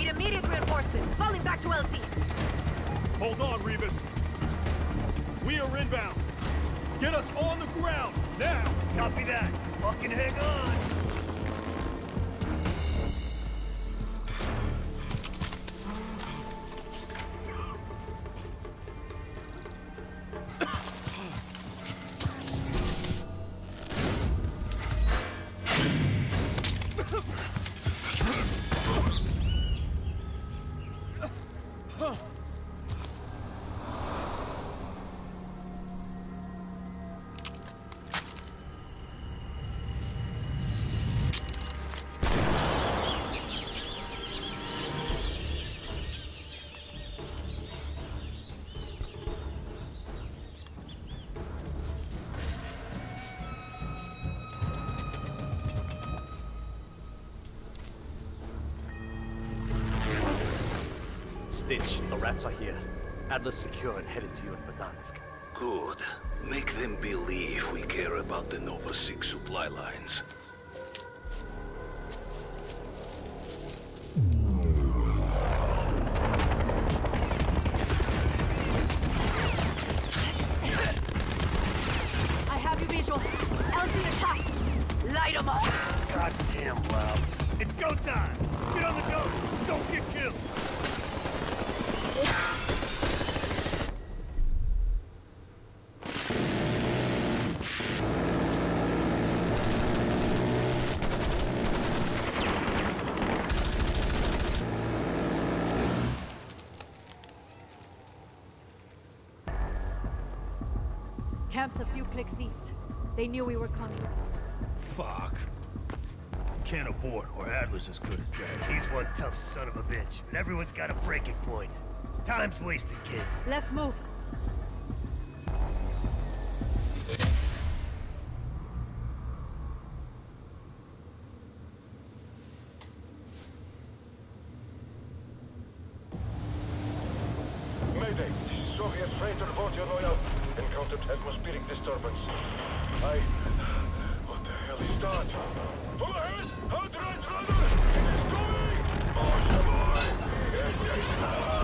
Need immediate reinforcements. Falling back to LZ. Hold on, Rivas. We are inbound. Get us on the ground, now! Copy that. Fucking hang on! Stitch, the rats are here. Adler's secure and headed to you in Verdansk. Good. Make them believe we care about the Nova 6 supply lines. I have you visual. LZ is hot. Light 'em up. Goddamn loud. It's go time! Get on the go! Don't get killed! Camp's a few clicks east. They knew we were coming. Fuck. Can't abort, or Adler's as good as dead. He's one tough son of a bitch, but everyone's got a breaking point. Time's wasted, kids. Let's move. Mayday. Soviet freighter Volta Royal encountered atmospheric disturbance. What the hell is that? Pull ahead! Hard right rudder! It is going! Oh, boy!